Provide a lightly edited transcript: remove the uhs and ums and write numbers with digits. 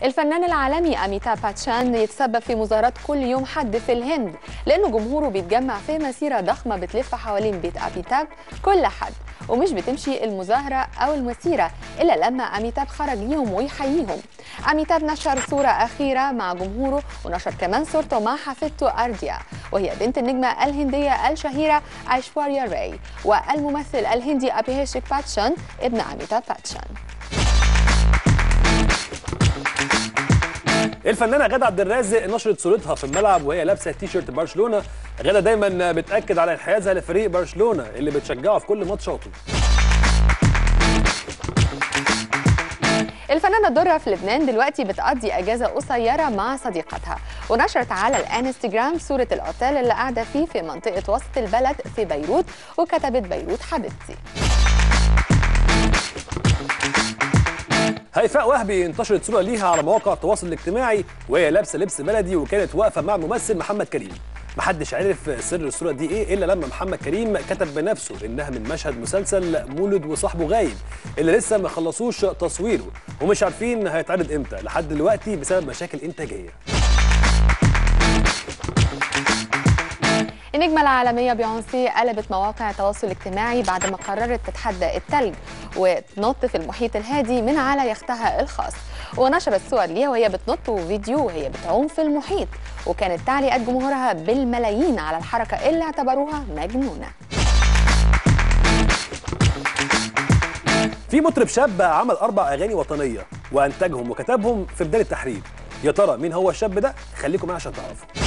الفنان العالمي أميتاب باتشان يتسبب في مظاهرات كل يوم حد في الهند، لأنه جمهوره بيتجمع في مسيرة ضخمة بتلف حوالين بيت أميتاب كل حد، ومش بتمشي المظاهرة أو المسيرة إلا لما أميتاب خرج ليهم ويحييهم. أميتاب نشر صورة أخيرة مع جمهوره، ونشر كمان صورته مع حفيدته أرديا، وهي بنت النجمة الهندية الشهيرة أيشواريا راي، والممثل الهندي أبهيشك باتشان ابن أميتاب باتشان. الفنانه غادة عبد الرازق نشرت صورتها في الملعب وهي لابسه تيشيرت برشلونه. غادة دايما بتاكد على انحيازها لفريق برشلونه اللي بتشجعه في كل ماتشاته. الفنانة درة في لبنان دلوقتي بتقضي أجازة قصيرة مع صديقتها، ونشرت على الانستجرام صورة الأوتيل اللي قاعدة فيه في منطقة وسط البلد في بيروت، وكتبت: بيروت حبيبتي. هيفاء وهبي انتشرت صورة ليها على مواقع التواصل الاجتماعي وهي لابسة لبس بلدي، وكانت واقفة مع الممثل محمد كريم. محدش عرف سر الصورة دي ايه الا لما محمد كريم كتب بنفسه انها من مشهد مسلسل مولد وصاحبه غايب اللي لسه ما خلصوش تصويره، ومش عارفين هيتعرض امتى لحد دلوقتي بسبب مشاكل انتاجية. النجمة العالمية بيونسي قلبت مواقع التواصل الاجتماعي بعد ما قررت تتحدى التلج وتنط في المحيط الهادي من على يختها الخاص، ونشرت صور ليها وهي بتنط وفيديو وهي بتعوم في المحيط، وكانت تعليقات جمهورها بالملايين على الحركة اللي اعتبروها مجنونة. في مطرب شاب عمل 4 أغاني وطنية وأنتجهم وكتبهم في بداية التحرير. يا ترى مين هو الشاب ده؟ خليكم معايا عشان تعرفوا.